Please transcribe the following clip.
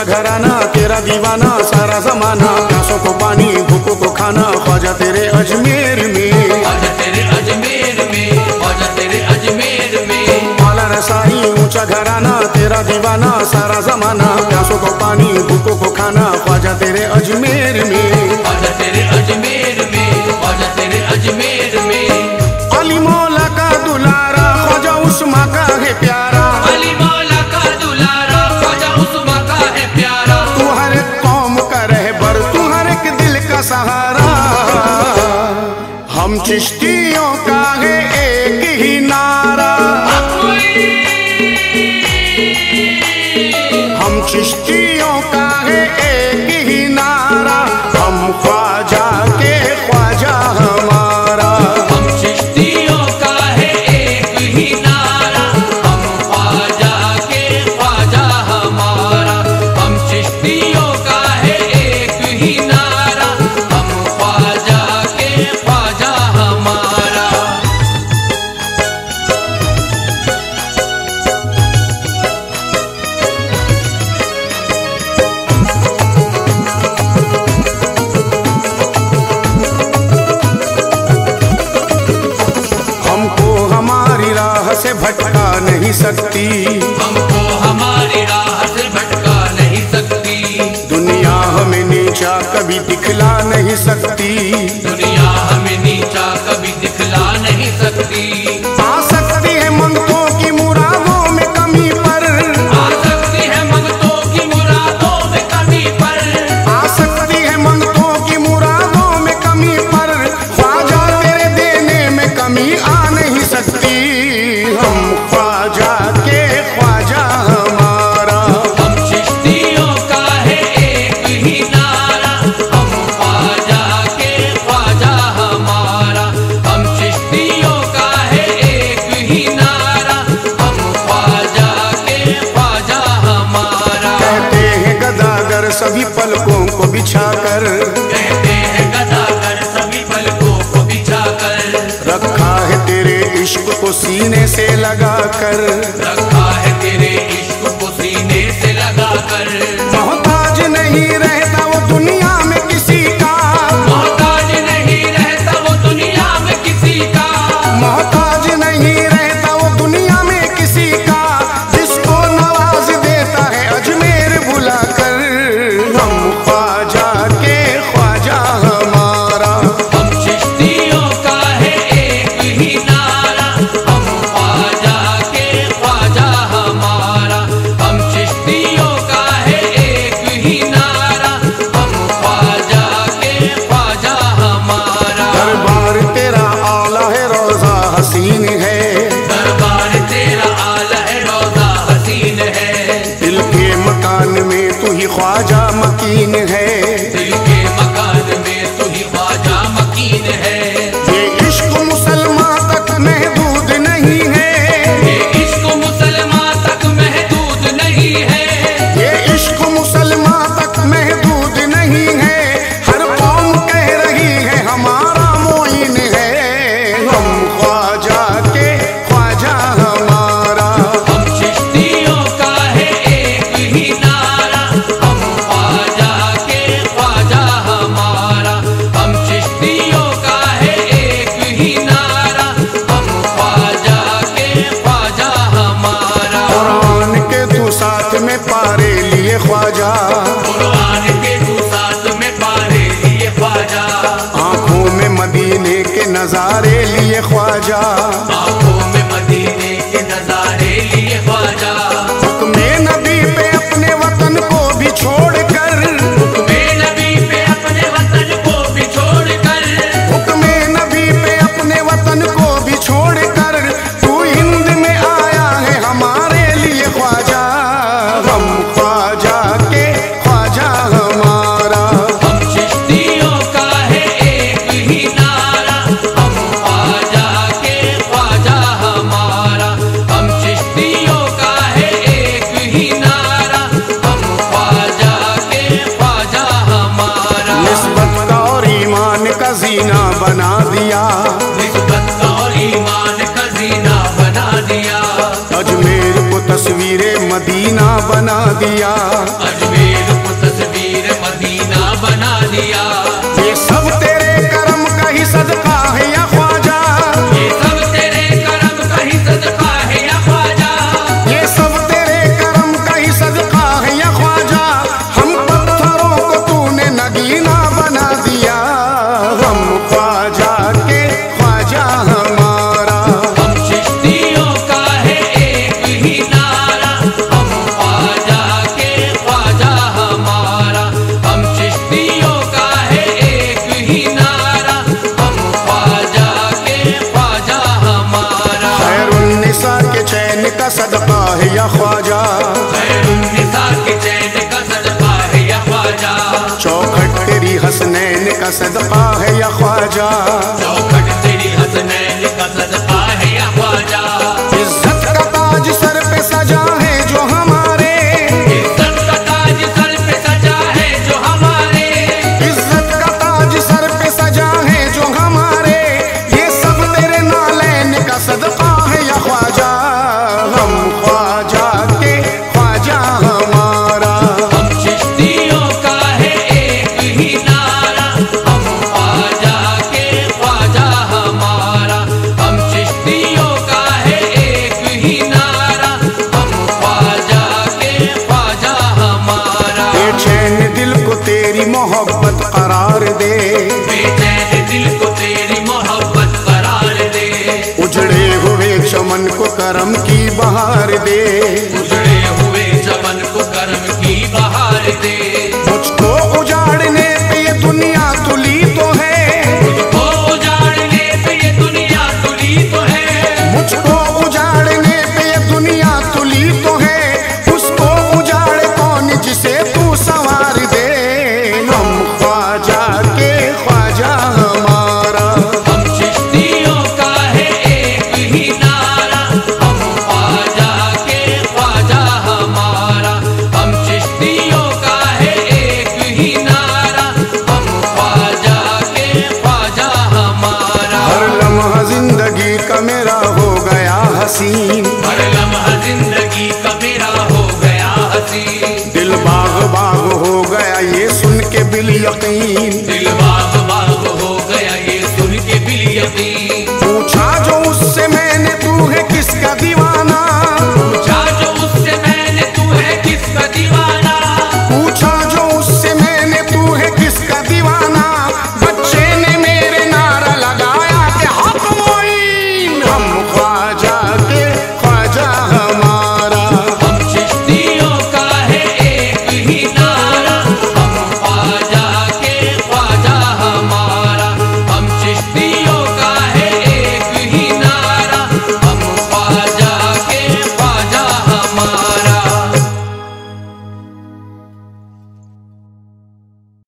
ऊंचा घराना तेरा दीवाना सारा जमाना, प्यासों को पानी भूखों को खाना, ख्वाजा तेरे अजमेर में, ख्वाजा तेरे अजमेर में, ख्वाजा तेरे अजमेर में। माला रसाई ऊंचा घराना तेरा दीवाना सारा जमाना, प्यासों को पानी भूखों को खाना, ख्वाजा तेरे अजमेर में, ख्वाजा तेरे अजमेर में, ख्वाजा तेरे अजमेर में। अली मौला का दुलारा ख्वाजा उस्मा का है प्यारा, अली मौला का दुलारा ख्वाजा उस्मा का है प्यारा। तू हर एक कौम का रहबर, तू हर एक दिल का सहारा। हम चिश्तियों का है एक ही नारा, हम चिश्तियों का है एक ही नारा, हम ख्वाजा के ख्वाजा हमारा। हम चिश्तियों का है एक ही नारा, हम ख्वाजा के ख्वाजा हमारा। हम चिश्तियों का है एक ही नारा, हम ख्वाजा के ख्वाजा हमारा। हमको हमारी राह से भटका नहीं सकती, हमको हमारी राह से भटका नहीं सकती। दुनिया हमें नीचा कभी दिखला नहीं सकती, दुनिया हमें नीचा कभी दिखला नहीं सकती। आ सकती है मंगतों की मुरादों में कमी पर, आ सकती है मंगतों की मुरादों में कमी पर, आ सकती है मंगतों की मुरादों में कमी पर, ख्वाजा तेरे देने में कमी आ नहीं सकती। हम ख्वाजा के ख्वाजा हमारा, हम चिश्तियों का है एक ही नारा, हम ख्वाजा के ख्वाजा हमारा। हम चिश्तियों का है एक ही नारा, हम ख्वाजा के ख्वाजा हमारा। कहते हैं गदागर सभी पलकों को बिछाकर, कहते हैं गदागर सभी पलकों को बिछाकर, रखा है तेरे इश्क को सीने से लगाकर, रखा है तेरे इश्क को सीने से लगाकर। मोहताज नहीं रहता वो दुनिया में किसी का, मोहताज नहीं रहता वो दुनिया में किसी का, मोहताज नहीं रहता वो दुनिया में किसी का, जिसको नवाज देता है अजमेर बुलाकर। हम ख्वाजा के ख्वाजा हमारा, हम चिश्तियों का है एक ही नारा, हम ख्वाजा के ख्वाजा हमारा। हम चिश्तियों का है एक ही नारा, हम ख्वाजा के ख्वाजा हमारा। दरबार तेरा आला है रोजा हसीन है, दरबार तेरा आला है रोजा हसीन है, दिल के मकान में तू ही ख्वाजा मकीन है। दिल के मकान में तू ही ख्वाजा मकीन है। ये इश्क मुसलमान तक महदूद नहीं है, ये इश्क मुसलमान तक महदूद नहीं है, ये इश्क मुसलमान तक महदूद नहीं है, हर कौम कह रही है हमारा मोइन है। हम ख्वाजा के ख्वाजा हमारा, हम चिश्तियों का है एक ही नारा, हम ख्वाजा के ख्वाजा हमारा। हम चिश्तियों का है एक ही नारा, हम ख्वाजा के ख्वाजा हमारा। कुरान के तू साथ में पारे लिए ख्वाजा, कुरान के तू साथ में पारे लिए ख्वाजा, आंखों में मदीने के नजारे लिए ख्वाजा, आंखों में मदीने के नजारे लिए ख्वाजा। हुक्मे नबी पे अपने वतन को भी छोड़कर, हुक्मे नबी पे अपने वतन को भी छोड़कर, हुक्मे नबी पे अपने वतन को भी छोड़कर, तू हिंद में आया है हमारे लिए ख्वाजा। हम ख्वाजा के ख्वाजा हमारा, हम चिश्तियों का है एक ही नारा, हम ख्वाजा के ख्वाजा हमारा। हम तस्वीर मदीना बना दिया, अजमेर को तस्वीर मदीना बना दिया। ये सब तेरे करम का ही सदका है या ख्वाजा, ये सब तेरे करम का ही सदका है या ख्वाजा, ये सब तेरे करम का ही सदका है या ख्वाजा। हम पत्थरों को तूने नगीना बना दिया, हम ख्वाजा के ख्वाजा हमारा। हम चिश्तियों का है एक ही नारा, हम ख्वाजा के ख्वाजा हमारा। हम चिश्तियों का है एक ही नारा, हम ख्वाजा के ख्वाजा हमारा। खैरुन्निसा के चैन का सदका है या ख्वाजा, खैरुन्निसा के चैन का सदका है या ख्वाजा, चौखट तेरी हसनैन का सदका है या ख्वाजा। चौखट तेरी हसनैन का सदका है या ख्वाजा। इज्जत का ताज सर पे सजा है जो हमारे, इज्जत का ताज सर पे सजा है जो हमारे, इज्जत का ताज सर पे सजा है जो हमारे। ये सब तेरे नालैन का सदका है या ख्वाजा, हम ख्वाजा के ख्वाजा हमारा। हम चिश्तियों का है एक ही नारा, हम ख्वाजा के ख्वाजा हमारा। हम चिश्तियों का है एक ही नारा, हम ख्वाजा के ख्वाजा हमारा। बेचैन दिल को तेरी मोहब्बत करार दे, बेचैन दिल को तेरी मोहब्बत करार दे, उजड़े हुए चमन को करम की बहार दे। उजड़े हुए चमन को करम की बहार दे। मुझको उजाड़ने पे ये दुनिया तुली तो है, मुझको उजाड़ने पे ये दुनिया तुली तो है, मुझको उजाड़ने पे ये दुनिया तुली तो है। उसको उजाड़ कौन जिसे तू संवार दे, हम ख्वाजा के ख्वाजा हमारा। हम चिश्तियों का है एक ही नारा, हम ख्वाजा के ख्वाजा हमारा। हम चिश्तियों का है एक ही नारा, हम ख्वाजा के ख्वाजा हमारा। हर लम्हा जिंदगी का मेरा हो गया हसीन, हर लम्हा जिंदगी का मेरा हो गया हसीन, दिल बाग बाग हो गया ये सुन के बिल यकीन। दिल बाग बाग हो गया ये सुन के बिल यकीन।